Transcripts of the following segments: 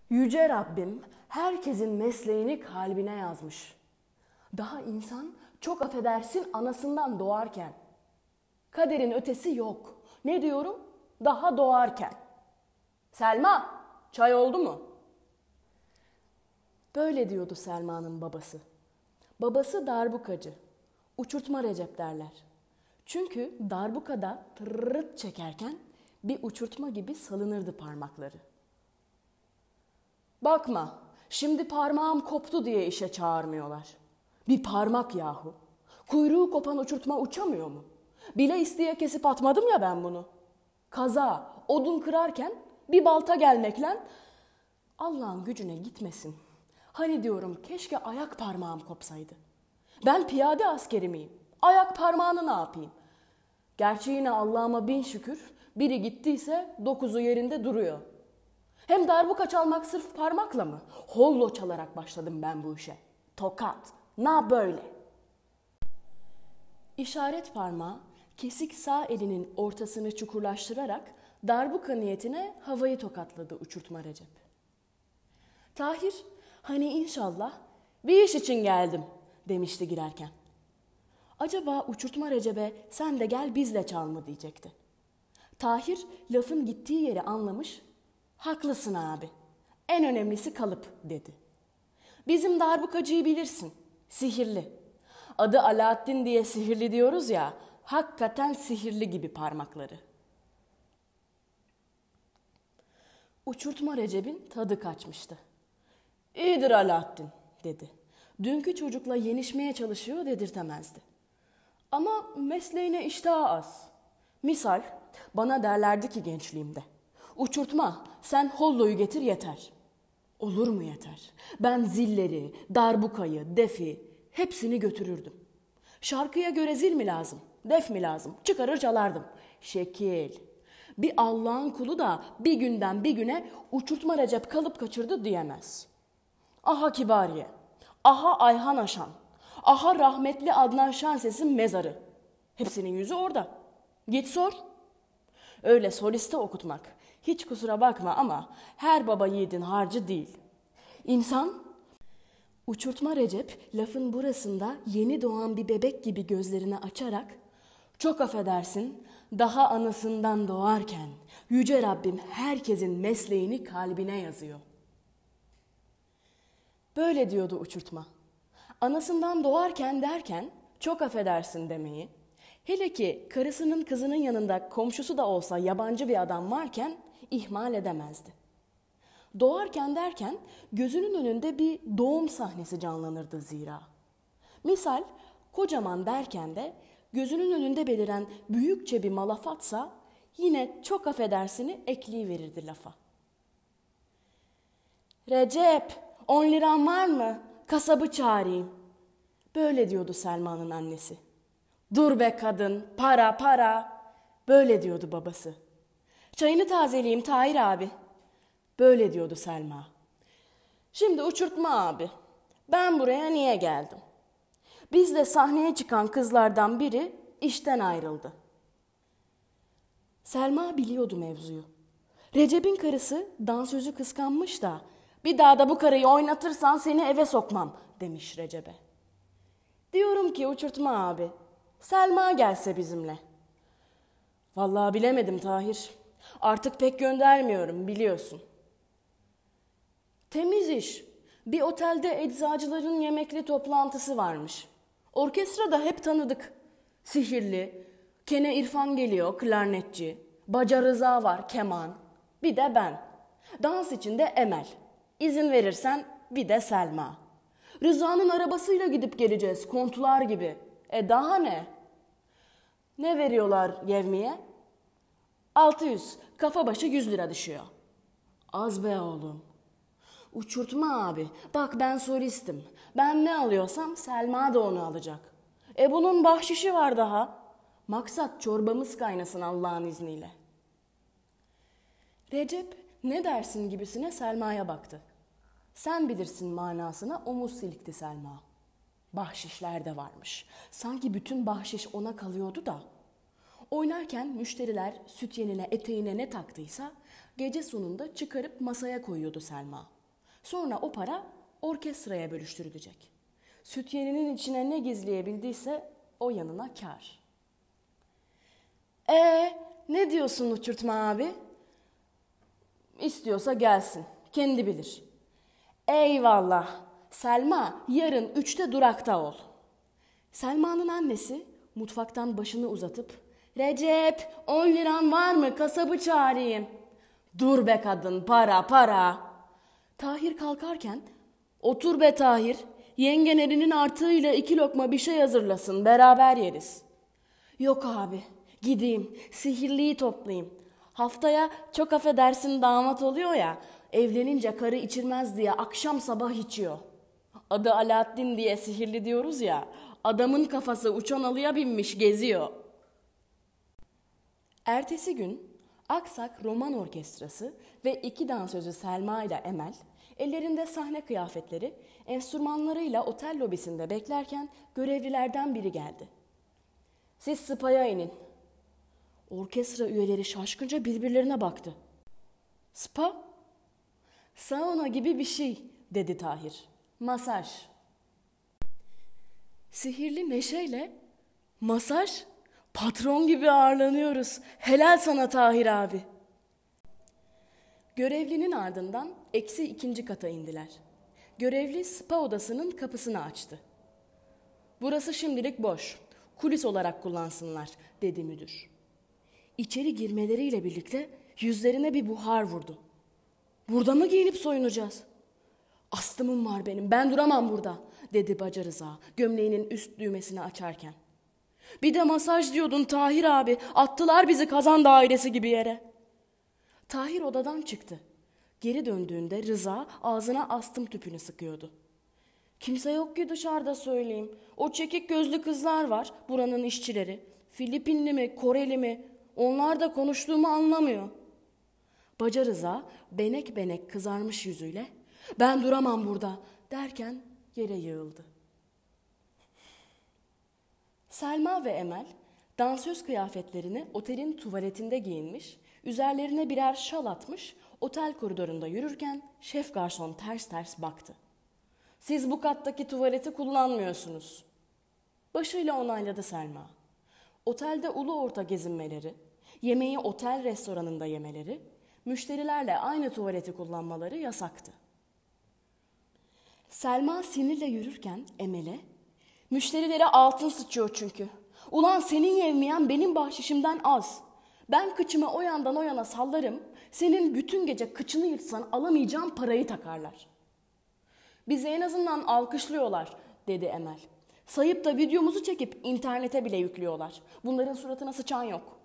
Yüce Rabbim herkesin mesleğini kalbine yazmış. Daha insan çok affedersin anasından doğarken. Kaderin ötesi yok. Ne diyorum? Daha doğarken. Selma, çay oldu mu? Böyle diyordu Selma'nın babası. Babası darbukacı. Uçurtma Recep derler. Çünkü darbukada tırırıt çekerken bir uçurtma gibi salınırdı parmakları. Bakma, şimdi parmağım koptu diye işe çağırmıyorlar. Bir parmak yahu. Kuyruğu kopan uçurtma uçamıyor mu? Bile isteye kesip atmadım ya ben bunu. Kaza, odun kırarken bir balta gelmekle Allah'ın gücüne gitmesin. Hani diyorum keşke ayak parmağım kopsaydı. Ben piyade askeri miyim? Ayak parmağını ne yapayım? Gerçi yine Allah'ıma bin şükür biri gittiyse 9'u yerinde duruyor. Hem darbuka çalmak sırf parmakla mı? Hollo çalarak başladım ben bu işe. Tokat, na böyle. İşaret parmağı kesik sağ elinin ortasını çukurlaştırarak darbuka niyetine havayı tokatladı uçurtma Recep. Tahir, hani inşallah bir iş için geldim demişti girerken. Acaba uçurtma Recep'e sen de gel bizle çal mı diyecekti. Tahir lafın gittiği yeri anlamış, haklısın abi, en önemlisi kalıp dedi. Bizim darbukacıyı bilirsin, sihirli. Adı Alaaddin diye sihirli diyoruz ya, hakikaten sihirli gibi parmakları. Uçurtma Recep'in tadı kaçmıştı. İyidir Alaaddin dedi. Dünkü çocukla yenişmeye çalışıyor dedirtemezdi. Ama mesleğine iştahı az. Misal bana derlerdi ki gençliğimde. Uçurtma sen holloyu getir yeter. Olur mu yeter? Ben zilleri, darbukayı, defi hepsini götürürdüm. Şarkıya göre zil mi lazım, def mi lazım? Çıkarır çalardım. Şekil. Bir Allah'ın kulu da bir günden bir güne uçurtma Recep kalıp kaçırdı diyemez. Aha Kibariye, aha Ayhan Aşan, aha rahmetli Adnan Şenses'in mezarı. Hepsinin yüzü orada. Git sor. Öyle soliste okutmak, hiç kusura bakma ama her baba yiğidin harcı değil. İnsan, uçurtma Recep lafın burasında yeni doğan bir bebek gibi gözlerini açarak, çok affedersin, daha anasından doğarken Yüce Rabbim herkesin mesleğini kalbine yazıyor. Böyle diyordu uçurtma. Anasından doğarken derken çok affedersin demeyi, hele ki karısının kızının yanında komşusu da olsa yabancı bir adam varken ihmal edemezdi. Doğarken derken gözünün önünde bir doğum sahnesi canlanırdı zira. Misal kocaman derken de gözünün önünde beliren büyükçe bir malafatsa yine çok affedersini ekleyiverirdi lafa. Recep, 10 liran var mı? Kasabı çağırayım. Böyle diyordu Selma'nın annesi. Dur be kadın, para para. Böyle diyordu babası. Çayını tazeleyeyim Tahir abi. Böyle diyordu Selma. Şimdi uçurtma abi. Ben buraya niye geldim? Bizle sahneye çıkan kızlardan biri işten ayrıldı. Selma biliyordu mevzuyu. Recep'in karısı dansözü kıskanmış da bir daha da bu karıyı oynatırsan seni eve sokmam demiş Recep'e. Diyorum ki uçurtma abi, Selma gelse bizimle. Vallahi bilemedim Tahir. Artık pek göndermiyorum biliyorsun. Temiz iş. Bir otelde eczacıların yemekli toplantısı varmış. Orkestra da hep tanıdık. Sihirli, Kene İrfan geliyor, klarnetçi. Baca Rıza var, keman. Bir de ben. Dans için de Emel. İzin verirsen bir de Selma. Rıza'nın arabasıyla gidip geleceğiz, kontular gibi. Daha ne? Ne veriyorlar yevmiye? 600, kafa başı 100 lira düşüyor. Az be oğlum. Uçurtma abi, bak ben solistim. Ben ne alıyorsam Selma da onu alacak. Bunun bahşişi var daha. Maksat çorbamız kaynasın Allah'ın izniyle. Recep ne dersin gibisine Selma'ya baktı. Sen bilirsin manasına omuz silikti Selma. Bahşişler de varmış. Sanki bütün bahşiş ona kalıyordu da. Oynarken müşteriler süt yenine eteğine ne taktıysa gece sonunda çıkarıp masaya koyuyordu Selma. Sonra o para orkestraya bölüştürülecek. Sütyeninin içine ne gizleyebildiyse o yanına kâr. Ne diyorsun Uçurtma abi? İstiyorsa gelsin, kendi bilir. Eyvallah. Selma, yarın 3'te durakta ol. Selma'nın annesi mutfaktan başını uzatıp, Recep, 10 liran var mı? Kasabı çağırayım. Dur be kadın, para. Tahir kalkarken, otur be Tahir, yengen elinin artığıyla 2 lokma bir şey hazırlasın, beraber yeriz. Yok abi, gideyim, sihirliyi toplayayım. Haftaya çok affedersin damat oluyor ya, evlenince karı içirmez diye akşam sabah içiyor. Adı Alaaddin diye sihirli diyoruz ya, adamın kafası uçan alıya binmiş geziyor. Ertesi gün Aksak Roman Orkestrası ve 2 dansözü Selma ile Emel, ellerinde sahne kıyafetleri, enstrümanlarıyla otel lobisinde beklerken görevlilerden biri geldi. Siz spaya inin. Orkestra üyeleri şaşkınca birbirlerine baktı. Spa? Sauna gibi bir şey, dedi Tahir. Masaj. Sihirli neşeyle, masaj? Patron gibi ağırlanıyoruz. Helal sana Tahir abi. Görevlinin ardından -2. kata indiler. Görevli spa odasının kapısını açtı. Burası şimdilik boş. Kulis olarak kullansınlar, dedi müdür. İçeri girmeleriyle birlikte yüzlerine bir buhar vurdu. Burada mı giyinip soyunacağız? Astımım var benim, ben duramam burada, dedi Baca Rıza gömleğinin üst düğmesini açarken. Bir de masaj diyordun Tahir abi, attılar bizi kazan dairesi gibi yere. Tahir odadan çıktı. Geri döndüğünde Rıza ağzına astım tüpünü sıkıyordu. Kimse yok ki dışarıda söyleyeyim. O çekik gözlü kızlar var, buranın işçileri. Filipinli mi, Koreli mi? Onlar da konuştuğumu anlamıyor. Baca Rıza benek benek kızarmış yüzüyle ben duramam burada derken yere yığıldı. Selma ve Emel dansöz kıyafetlerini otelin tuvaletinde giyinmiş, üzerlerine birer şal atmış, otel koridorunda yürürken şef garson ters ters baktı. Siz bu kattaki tuvaleti kullanmıyorsunuz. Başıyla onayladı Selma. Otelde ulu orta gezinmeleri, yemeği otel restoranında yemeleri, müşterilerle aynı tuvaleti kullanmaları yasaktı. Selma sinirle yürürken Emel'e, müşterilere altın sıçıyor çünkü. Ulan senin yevmiyen benim bahşişimden az. Ben kıçımı o yandan o yana sallarım, senin bütün gece kıçını yırtsan alamayacağın parayı takarlar. Bizi en azından alkışlıyorlar, dedi Emel. Sayıp da videomuzu çekip internete bile yüklüyorlar. Bunların suratına sıçan yok.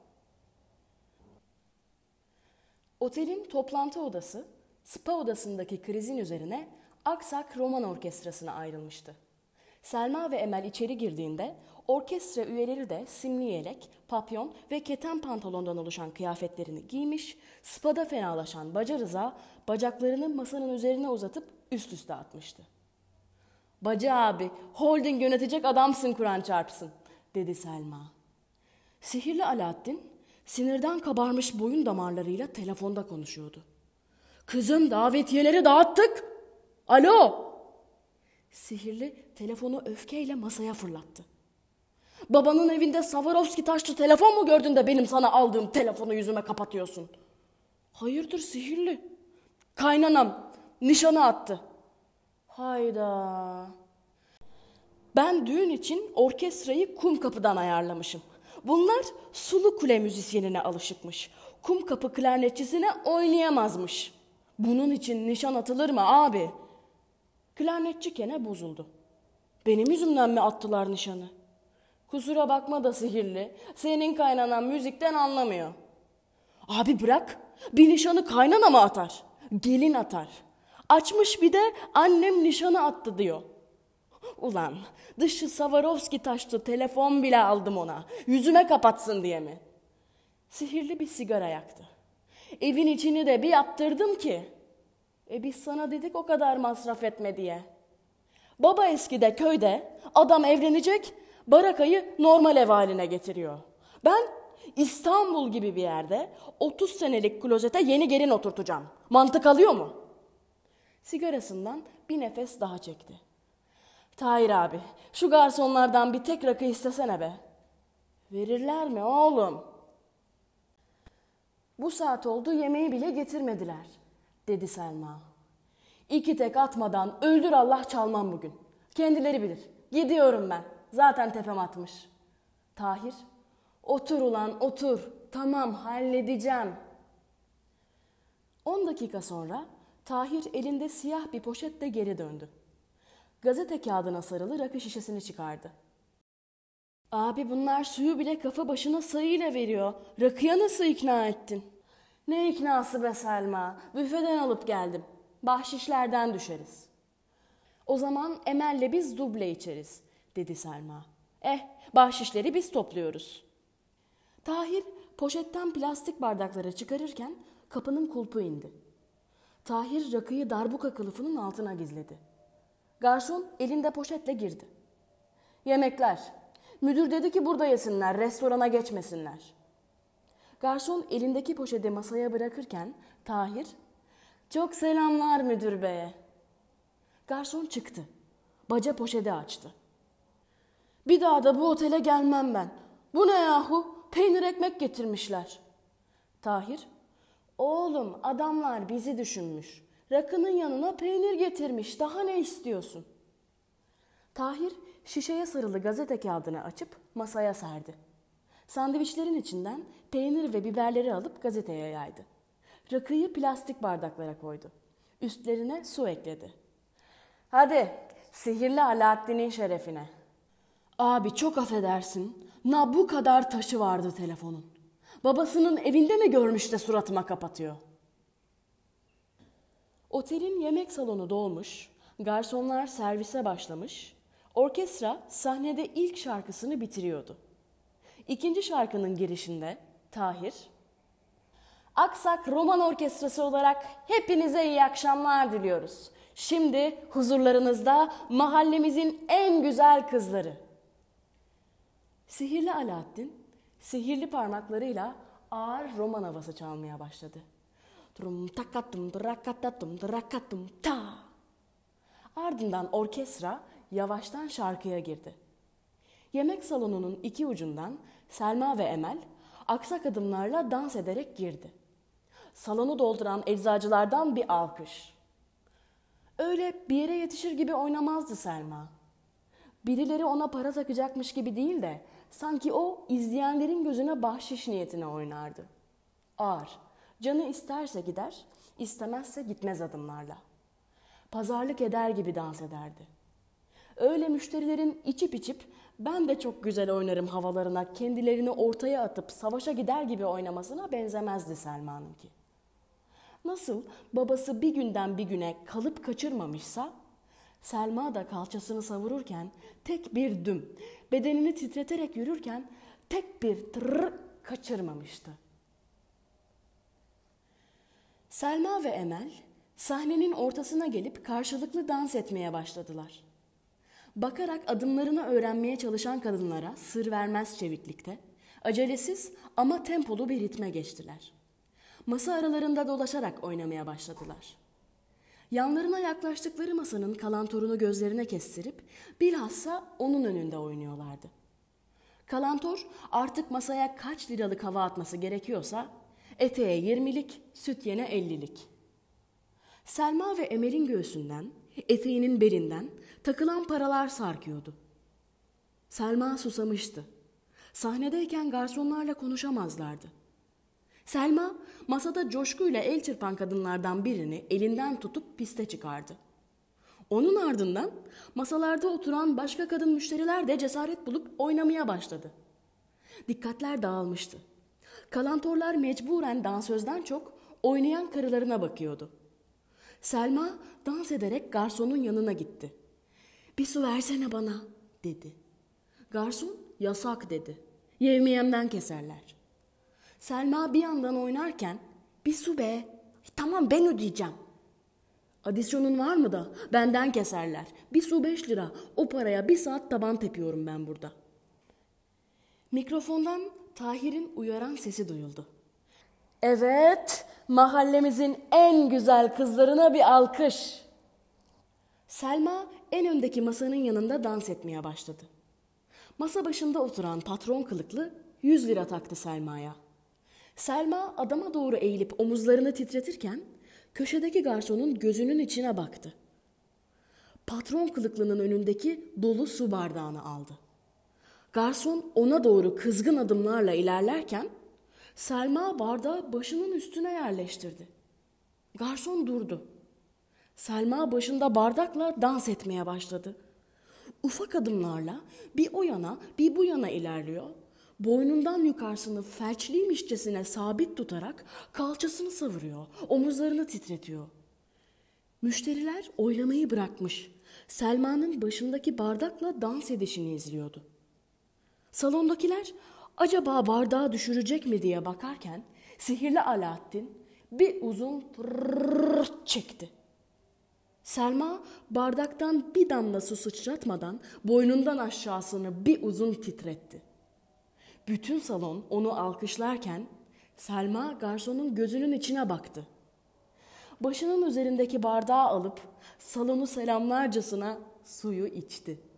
Otelin toplantı odası, spa odasındaki krizin üzerine Aksak Roman Orkestrası'na ayrılmıştı. Selma ve Emel içeri girdiğinde orkestra üyeleri de simli yelek, papyon ve keten pantolondan oluşan kıyafetlerini giymiş, spada fenalaşan Baca Rıza bacaklarını masanın üzerine uzatıp üst üste atmıştı. Baca abi, holding yönetecek adamsın Kur'an çarpsın, dedi Selma. Sihirli Alaaddin sinirden kabarmış boyun damarlarıyla telefonda konuşuyordu. Kızım davetiyeleri dağıttık. Alo. Sihirli telefonu öfkeyle masaya fırlattı. Babanın evinde Swarovski taşlı telefon mu gördün de benim sana aldığım telefonu yüzüme kapatıyorsun? Hayırdır Sihirli? Kaynanam nişanı attı. Hayda. Ben düğün için orkestrayı Kumkapı'dan ayarlamışım. Bunlar Sulu Kule müzisyenine alışıkmış. Kumkapı klarnetçisine oynayamazmış. Bunun için nişan atılır mı abi? Klarnetçi Kene bozuldu. Benim yüzümden mi attılar nişanı? Kusura bakma da Sihirli, senin kaynanan müzikten anlamıyor. Abi bırak, bir nişanı kaynana mı atar? Gelin atar. Açmış bir de annem nişanı attı diyor. Ulan dışı Swarovski taşlı telefon bile aldım ona. Yüzüme kapatsın diye mi? Sihirli bir sigara yaktı. Evin içini de bir yaptırdım ki. Biz sana dedik o kadar masraf etme diye. Baba eskide köyde adam evlenecek, barakayı normal ev haline getiriyor. Ben İstanbul gibi bir yerde 30 senelik klozete yeni gelin oturtacağım. Mantık alıyor mu? Sigarasından bir nefes daha çekti. Tahir abi, şu garsonlardan bir tek rakı istesene be. Verirler mi oğlum? Bu saat oldu, yemeği bile getirmediler, dedi Selma. 2 tek atmadan öldür Allah çalmam bugün. Kendileri bilir. Gidiyorum ben. Zaten tepem atmış. Tahir, otur ulan otur. Tamam, halledeceğim. 10 dakika sonra Tahir elinde siyah bir poşetle geri döndü. Gazete kağıdına sarılı rakı şişesini çıkardı. Abi bunlar suyu bile kafa başına sayıyla veriyor. Rakıya nasıl ikna ettin? Ne iknası be Selma? Büfeden alıp geldim. Bahşişlerden düşeriz. O zaman Emel'le biz duble içeriz, dedi Selma. Bahşişleri biz topluyoruz. Tahir poşetten plastik bardakları çıkarırken kapının kulpu indi. Tahir rakıyı darbuka kılıfının altına gizledi. Garson elinde poşetle girdi. Yemekler. Müdür dedi ki burada yesinler, restorana geçmesinler. Garson elindeki poşeti masaya bırakırken Tahir, çok selamlar müdür beye. Garson çıktı. Baca poşeti açtı. Bir daha da bu otele gelmem ben. Bu ne yahu? Peynir ekmek getirmişler. Tahir, oğlum adamlar bizi düşünmüş. Rakının yanına peynir getirmiş. Daha ne istiyorsun? Tahir şişeye sarılı gazete kağıdını açıp masaya serdi. Sandviçlerin içinden peynir ve biberleri alıp gazeteye yaydı. Rakıyı plastik bardaklara koydu. Üstlerine su ekledi. Hadi sihirli Alaaddin'in şerefine. Abi çok affedersin. Bu kadar taşı vardı telefonun. Babasının evinde mi görmüş de suratıma kapatıyor? Otelin yemek salonu dolmuş, garsonlar servise başlamış, orkestra sahnede ilk şarkısını bitiriyordu. İkinci şarkının girişinde Tahir, Aksak Roman Orkestrası olarak hepinize iyi akşamlar diliyoruz. Şimdi huzurlarınızda mahallemizin en güzel kızları. Sihirli Alaaddin, sihirli parmaklarıyla ağır roman havası çalmaya başladı. Drum takatum drakatum drakatum ta. Ardından orkestra yavaştan şarkıya girdi. Yemek salonunun iki ucundan Selma ve Emel aksak adımlarla dans ederek girdi. Salonu dolduran eczacılardan bir alkış. Öyle bir yere yetişir gibi oynamazdı Selma. Birileri ona para takacakmış gibi değil de sanki o izleyenlerin gözüne bahşiş niyetine oynardı. Ağır, canı isterse gider, istemezse gitmez adımlarla. Pazarlık eder gibi dans ederdi. Öyle müşterilerin içip içip ben de çok güzel oynarım havalarına kendilerini ortaya atıp savaşa gider gibi oynamasına benzemezdi Selma'nınki. Nasıl babası bir günden bir güne kalıp kaçırmamışsa, Selma da kalçasını savururken tek bir düm, bedenini titreterek yürürken tek bir tırr kaçırmamıştı. Selma ve Emel sahnenin ortasına gelip karşılıklı dans etmeye başladılar. Bakarak adımlarını öğrenmeye çalışan kadınlara sır vermez çeviklikte, acelesiz ama tempolu bir ritme geçtiler. Masa aralarında dolaşarak oynamaya başladılar. Yanlarına yaklaştıkları masanın kalantorunu gözlerine kestirip bilhassa onun önünde oynuyorlardı. Kalantor artık masaya kaç liralık hava atması gerekiyorsa eteğe 20'lik, süt yene 50'lik. Selma ve Emel'in göğsünden, eteğinin belinden takılan paralar sarkıyordu. Selma susamıştı. Sahnedeyken garsonlarla konuşamazlardı. Selma masada coşkuyla el çırpan kadınlardan birini elinden tutup piste çıkardı. Onun ardından masalarda oturan başka kadın müşteriler de cesaret bulup oynamaya başladı. Dikkatler dağılmıştı. Kalantorlar mecburen dansözden çok oynayan karılarına bakıyordu. Selma dans ederek garsonun yanına gitti. "Bir su versene bana," dedi. Garson yasak dedi. Yevmiyemden keserler. Selma bir yandan oynarken "Bir su be, tamam ben ödeyeceğim." "Adisyonun var mı da benden keserler. Bir su 5 lira, o paraya bir saat taban tepiyorum ben burada." Mikrofondan Tahir'in uyaran sesi duyuldu. "Evet, mahallemizin en güzel kızlarına bir alkış." Selma en öndeki masanın yanında dans etmeye başladı. Masa başında oturan patron kılıklı 100 lira taktı Selma'ya. Selma adama doğru eğilip omuzlarını titretirken köşedeki garsonun gözünün içine baktı. Patron kılıklının önündeki dolu su bardağını aldı. Garson ona doğru kızgın adımlarla ilerlerken Selma bardağı başının üstüne yerleştirdi. Garson durdu. Selma başında bardakla dans etmeye başladı. Ufak adımlarla bir o yana bir bu yana ilerliyor. Boynundan yukarısını felçliymişçesine sabit tutarak kalçasını savuruyor, omuzlarını titretiyor. Müşteriler oylamayı bırakmış, Selma'nın başındaki bardakla dans edişini izliyordu. Salondakiler acaba bardağı düşürecek mi diye bakarken sihirli Alaaddin bir uzun pırrrrt çekti. Selma bardaktan bir damla su sıçratmadan boynundan aşağısını bir uzun titretti. Bütün salon onu alkışlarken Selma garsonun gözünün içine baktı. Başının üzerindeki bardağı alıp salonu selamlarcasına suyu içti.